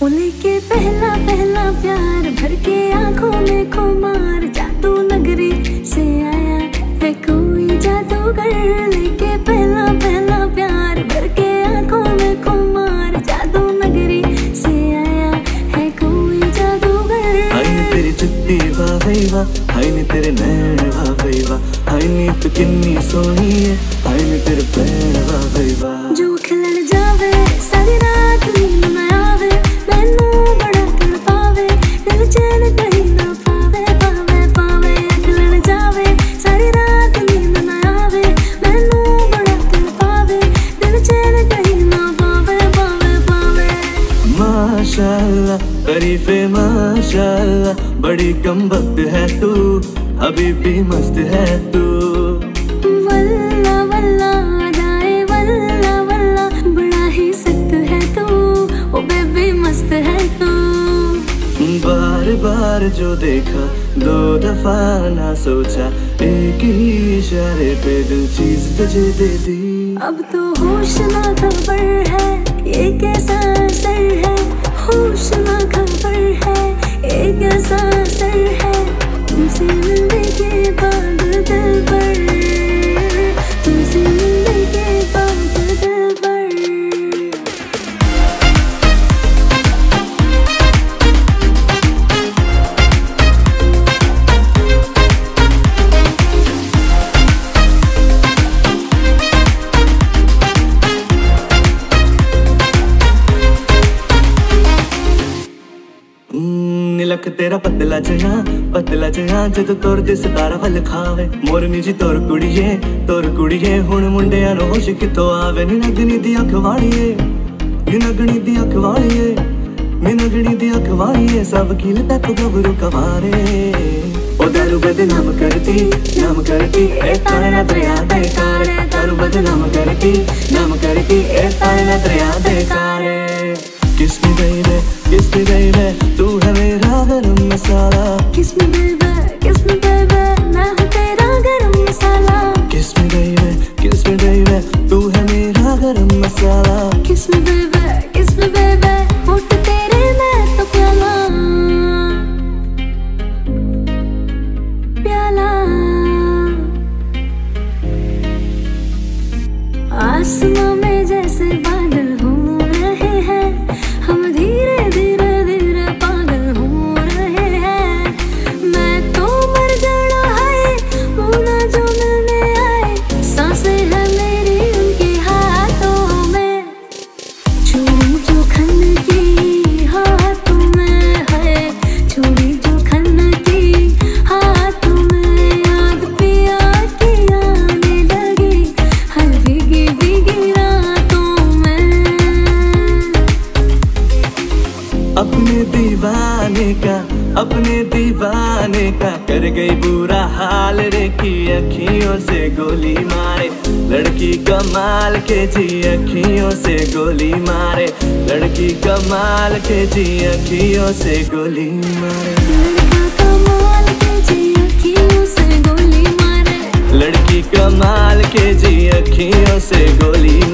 लेके पहला पहला प्यार भर के आंखों में खुमार, जादू नगरी से आया है कोई जादूगर। लेके पहला पहला प्यार भर के आंखों में खुमार, जादू नगरी से आया है कोई जादूगर। हाय नी तेरी चिट्टी वाह भाई वाह, हाय नी तेरे नैन वाह भाई वाह, हाय नी तू किन्नी सोहनी है, हाय नी तेरे पैर वाह भाई वाह। जो खिलण जावे सारी रात नींद न आवे, मैनू बड़ा तड़पावे दिल चैन कहीं ना पावे पावे पावे। खिलण जावे सारी रात नींद न आवे, मैनू बड़ा तड़पावे दिल चैन कहीं ना पावे पावे पावे। माशाअल्लाह तारीफे माशाअल्लाह, बड़ी कम वक्त है तू, अभी भी मस्त है तू। वल्ला वल्ला अदाए वल्ला वल्ला, बड़ा ही सख्त है तू, ओ बेबी मस्त है तू। बार बार जो देखा दो दफा ना सोचा, एक ही इशारे पे दिल चीज तुझे दे दी। अब तो होश ना खबर है ये कैसा असर है, होश ना खबर है ये कैसा असर है। तुमसे मिलने के बाद दिल पर, तुमसे मिलने के बाद दिल पर। निलक तेरा पतला जया जद तुरदे सितारा वल खावे। मोरनी जी तोर कुड़िए हुण मुंडियां नूं होश कित्थों आवे। नी नगनी दी अख वालिए, नी नगनी दी अख वालिए, नी नगनी दी अख वालिए, सब खिल तक गबरू कवारे। ओ दारू बदनाम करती ए ताना दरिया दे कारे, दारू बदनाम करती ए ताना दरिया दे कारे। Kiss me baby, तू है मेरा गरम मसाला। Kiss me baby, मैं हूँ तेरा गरम मसाला। Kiss me baby, तू है मेरा गरम मसाला। Kiss me baby, होठ तेरे मैं तो प्याला प्याला। आसमां में जैसे बादल हो रहे हैं, हम धीरे धीरे धीरे पागल हो रहे हैं। मैं तो मर जाना है भूला जो मिलने आए, सांसें है मेरी उनके हाथों में। चूड़ी जो खन की हाथों में है, चूड़ी जो खन की हाथों में। याद पिया की आने लगी हर भीगी भीगी रातों में। अपने दीवाने का कर गई बुरा हाल रे, की अखियों से गोली मारे। लड़की कमाल के जी अखियों से गोली मारे, लड़की कमाल के जी अखियों से गोली मारे। लड़का कमाल के जी अखियों से गोली मारे, लड़की कमाल के जी अखियों से गोली